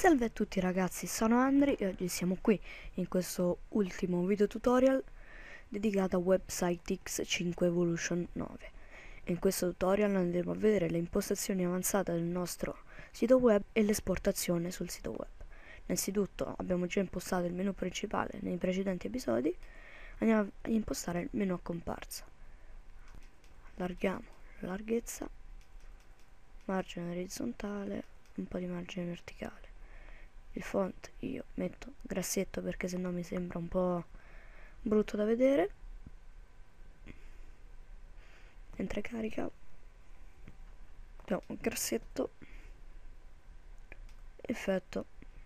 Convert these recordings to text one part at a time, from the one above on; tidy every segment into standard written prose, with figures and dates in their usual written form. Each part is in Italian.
Salve a tutti ragazzi, sono Andri e oggi siamo qui in questo ultimo video tutorial dedicato a Website X5 Evolution 9. In questo tutorial andremo a vedere le impostazioni avanzate del nostro sito web e l'esportazione sul sito web. Innanzitutto abbiamo già impostato il menu principale nei precedenti episodi, andiamo a impostare il menu a comparsa. Allarghiamo la larghezza, margine orizzontale, un po' di margine verticale. Il font io metto grassetto perché sennò mi sembra un po' brutto da vedere. Mentre carica abbiamo un grassetto, effetto,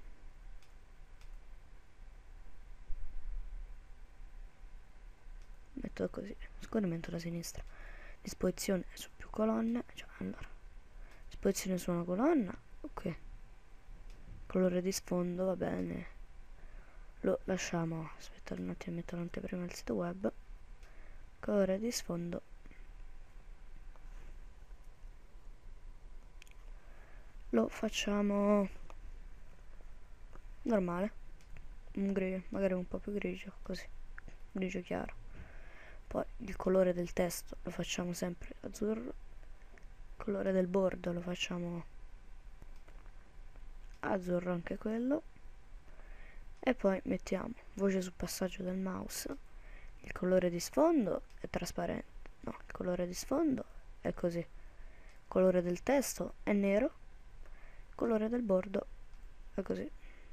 metto così, scorrimento da sinistra, disposizione su più colonne, cioè allora, disposizione su una colonna, ok, colore di sfondo va bene, lo lasciamo, aspettate un attimo, metto l'anteprima del sito web, colore di sfondo lo facciamo normale, un grigio, magari un po' più grigio, così, grigio chiaro. Poi il colore del testo lo facciamo sempre azzurro, il colore del bordo lo facciamo azzurro anche quello, e poi mettiamo voce sul passaggio del mouse. Il colore di sfondo è trasparente, no, il colore di sfondo è così, il colore del testo è nero, il colore del bordo è così,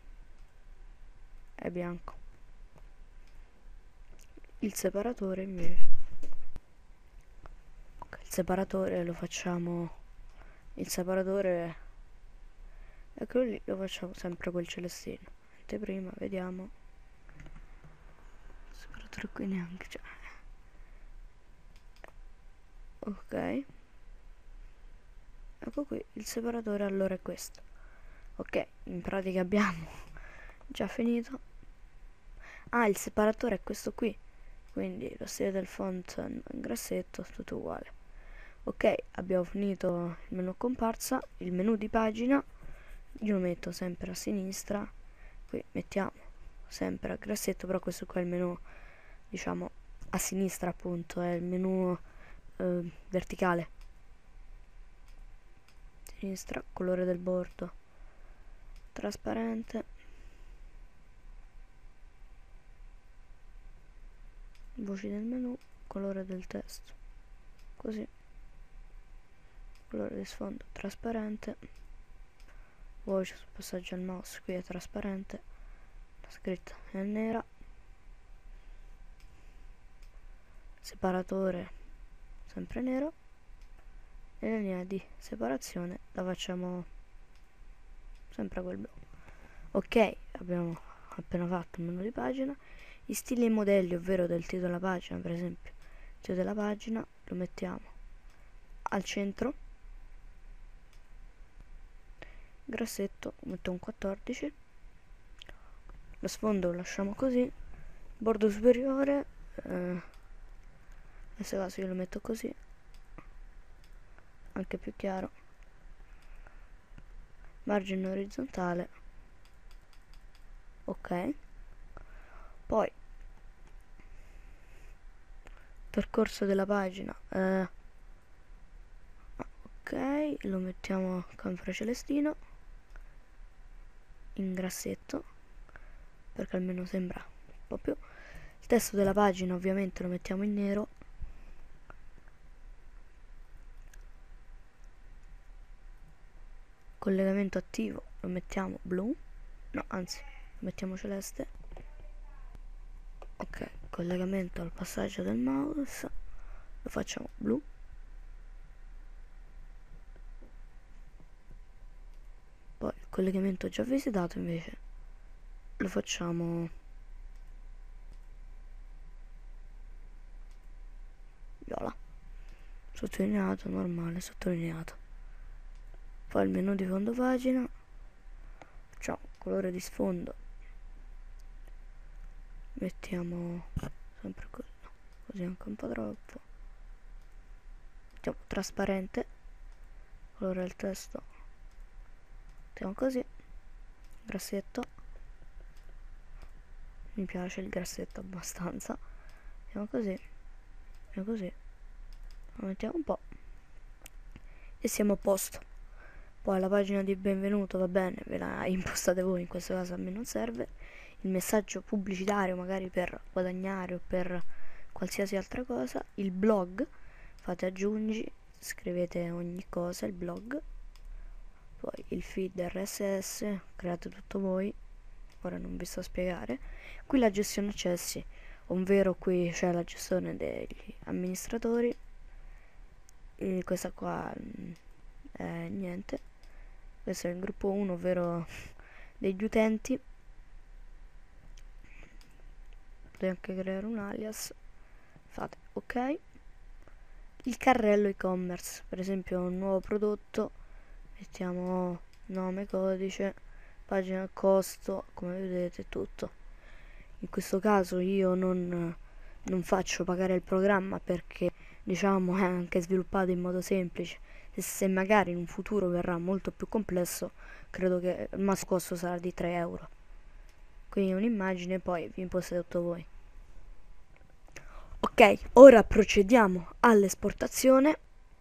è bianco. Il separatore invece, il separatore lo facciamo, il separatore eccolo lì, lo facciamo sempre quel celestino. Anteprima, vediamo, il separatore qui neanche c'è, ok, ecco qui il separatore, allora è questo. Ok, in pratica abbiamo già finito. Ah, il separatore è questo qui, quindi lo stile del font in grassetto, tutto uguale. Ok, abbiamo finito il menu comparsa, il menu di pagina io lo metto sempre a sinistra, qui mettiamo sempre a grassetto, però questo qua è il menu, diciamo, a sinistra appunto, è il menu verticale. Sinistra, colore del bordo trasparente, voci del menu, colore del testo così, colore di sfondo trasparente, voce sul passaggio al mouse, qui è trasparente, la scritta è nera, separatore sempre nero, e la linea di separazione la facciamo sempre quel blu. Ok, abbiamo appena fatto il menu di pagina. Gli stili e i modelli, ovvero del titolo della pagina, per esempio il titolo della pagina lo mettiamo al centro, grassetto metto un 14, lo sfondo lo lasciamo così, bordo superiore in questo caso io lo metto così, anche più chiaro, margine orizzontale, ok. Poi percorso della pagina, ok, lo mettiamo campra celestino in grassetto perché almeno sembra un po' più. Il testo della pagina ovviamente lo mettiamo in nero, collegamento attivo lo mettiamo blu, no anzi lo mettiamo celeste, ok, collegamento al passaggio del mouse lo facciamo blu, poi il collegamento già visitato invece lo facciamo viola, sottolineato, normale, sottolineato. Poi il menu di fondo pagina, facciamo colore di sfondo, mettiamo sempre quello, così anche un po' troppo, mettiamo trasparente, colore del testo mettiamo così, grassetto, mi piace il grassetto abbastanza, mettiamo così e così, lo mettiamo un po' e siamo a posto. Poi la pagina di benvenuto, va bene, ve la impostate voi, in questo caso a me non serve. Il messaggio pubblicitario magari per guadagnare o per qualsiasi altra cosa. Il blog, fate aggiungi, scrivete ogni cosa, il blog. Poi il feed RSS, create tutto voi, ora non vi sto a spiegare. Qui la gestione accessi, ovvero qui c'è la gestione degli amministratori. E questa qua è niente. Questo è il gruppo 1, ovvero degli utenti. Potete anche creare un alias, fate ok. Il carrello e-commerce, per esempio un nuovo prodotto, mettiamo nome, codice, pagina, costo, come vedete tutto. In questo caso io non faccio pagare il programma perché diciamo è anche sviluppato in modo semplice. Se magari in un futuro verrà molto più complesso, credo che il massimo costo sarà di 3 euro. Quindi un'immagine, poi vi impostate tutto voi. Ok, ora procediamo all'esportazione.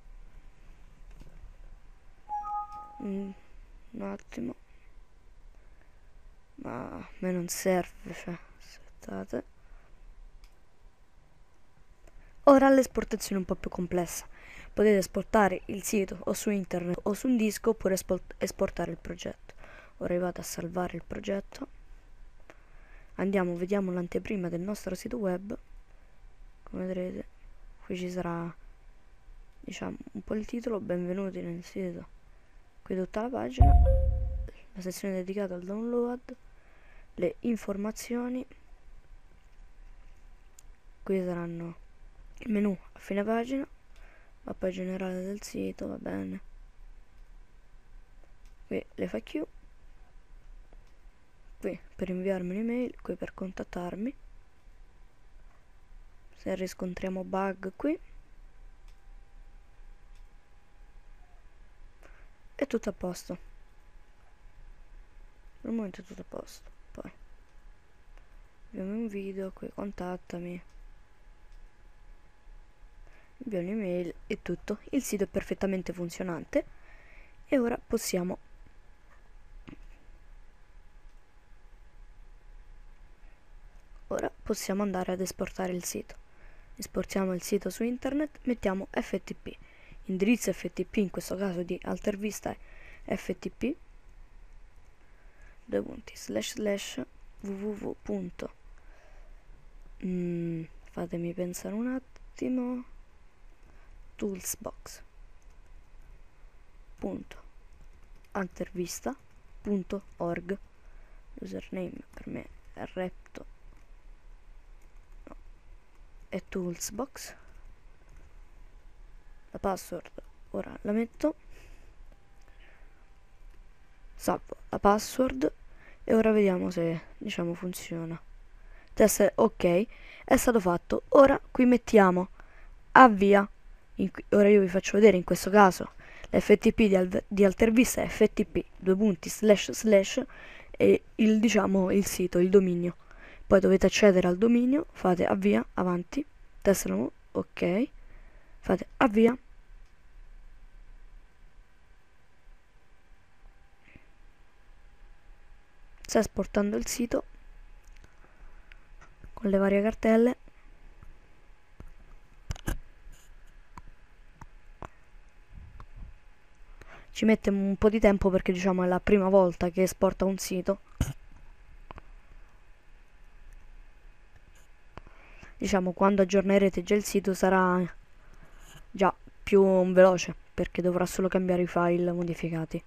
Un attimo, ma a me non serve, cioè, aspettate. Ora l'esportazione è un po' più complessa. Potete esportare il sito o su internet o su un disco oppure esportare il progetto. Ora vado a salvare il progetto. Andiamo, vediamo l'anteprima del nostro sito web. Come vedrete, qui ci sarà, diciamo, un po' il titolo, benvenuti nel sito. Qui tutta la pagina, la sezione dedicata al download, le informazioni. Qui saranno il menu a fine pagina, mappa generale del sito, va bene. Qui le FAQ, qui per inviarmi un'email, qui per contattarmi. Se riscontriamo bug qui. È tutto a posto. Per il momento è tutto a posto. Poi abbiamo un video, qui contattami, invio un'email e tutto. Il sito è perfettamente funzionante e ora possiamo andare ad esportare il sito. Esportiamo il sito su internet, mettiamo FTP. Indirizzo FTP in questo caso di Altervista è ftp www. Fatemi pensare un attimo. toolsbox.altervista.org. Username per me è repto, no, è toolsbox. La password ora la metto, salvo la password e ora vediamo se, diciamo, funziona. Test ok, è stato fatto. Ora qui mettiamo avvia. Ora io vi faccio vedere in questo caso l'FTP di Altervista è ftp e diciamo il sito, il dominio. Poi dovete accedere al dominio, fate avvia, avanti, testano, ok, fate avvia. Sta esportando il sito con le varie cartelle. Ci mette un po' di tempo perché diciamo è la prima volta che esporta un sito. Diciamo quando aggiornerete già il sito sarà già più veloce perché dovrà solo cambiare i file modificati.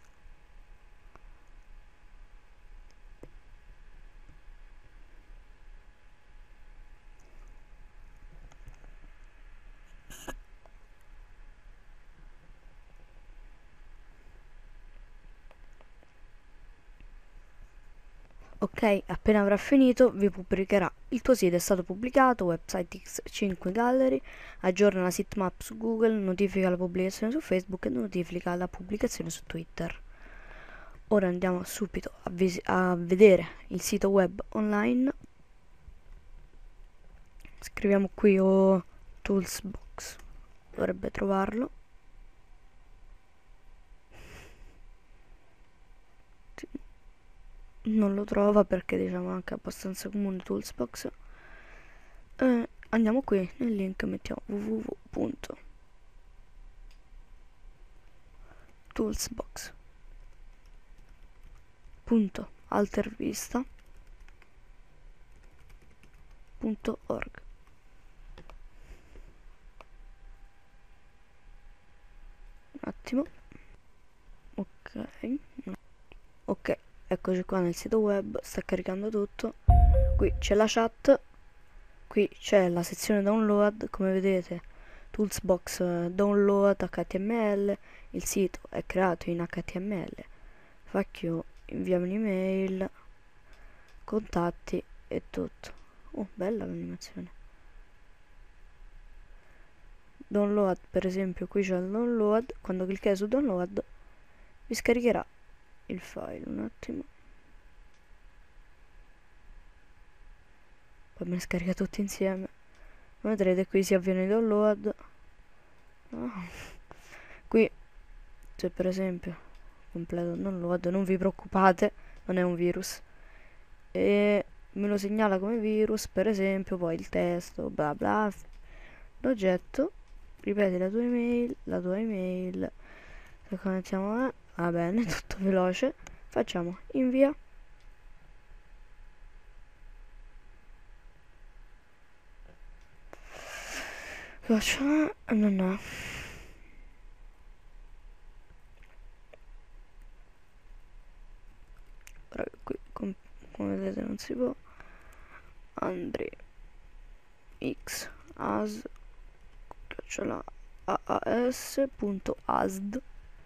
Ok, appena avrà finito vi pubblicherà il tuo sito è stato pubblicato, website X5 Gallery, aggiorna la sitemap su Google, notifica la pubblicazione su Facebook e notifica la pubblicazione su Twitter. Ora andiamo subito a vedere il sito web online. Scriviamo qui Toolsbox, dovrebbe trovarlo. Non lo trova perché diciamo anche abbastanza comune Toolsbox. Andiamo qui nel link, mettiamo www.altervista.org. Un attimo. Ok, eccoci qua nel sito web, sta caricando tutto. Qui c'è la chat, qui c'è la sezione download, come vedete Toolsbox download HTML, il sito è creato in HTML, faccio inviare un'email, contatti e tutto. Oh, bella l'animazione. Download, per esempio, qui c'è il download, quando cliccate su download vi scaricherà il file. Un attimo, poi me ne scarica tutti insieme. Vedrete qui si avviene il download. Qui c'è per esempio completo download, non vi preoccupate, non è un virus, e me lo segnala come virus, per esempio, poi il testo bla bla, l'oggetto, ripeti la tua email, se connettiamo va bene, tutto veloce, facciamo invia. No. Ora qui come vedete non si può. Andri x as aas.asd,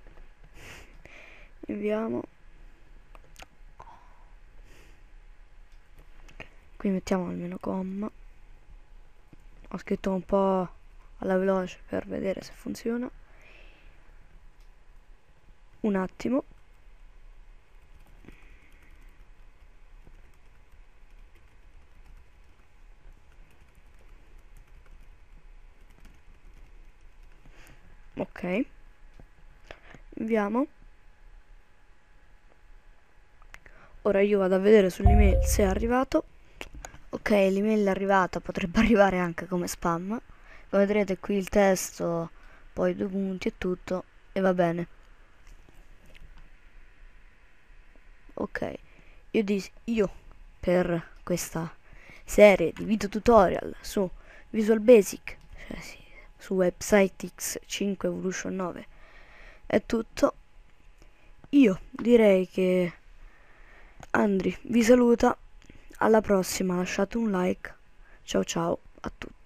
inviamo. Qui mettiamo almeno comma, ho scritto un po' alla veloce per vedere se funziona. Un attimo. Ok, inviamo. Ora io vado a vedere sull'email se è arrivato. Ok, l'email è arrivata, potrebbe arrivare anche come spam. Come vedrete qui il testo, poi 2 punti e tutto, e va bene. Ok, io per questa serie di video tutorial su Visual Basic, cioè sì, su WebSiteX 5 Evolution 9 è tutto. Io direi che Andri vi saluta, alla prossima, lasciate un like, ciao ciao a tutti.